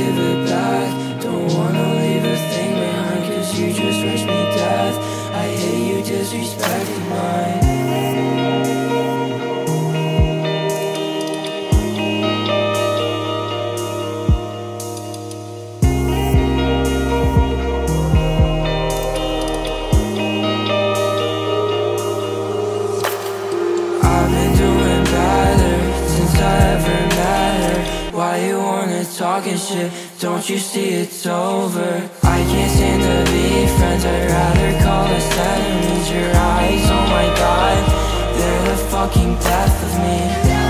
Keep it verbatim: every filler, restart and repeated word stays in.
give it back. Don't wanna leave a thing behind, cause you just wish me death. I hate you disrespecting mine. Talking shit, don't you see it's over? I can't stand to be friends, I'd rather call us enemies. Your eyes, oh my god, they're the fucking death of me.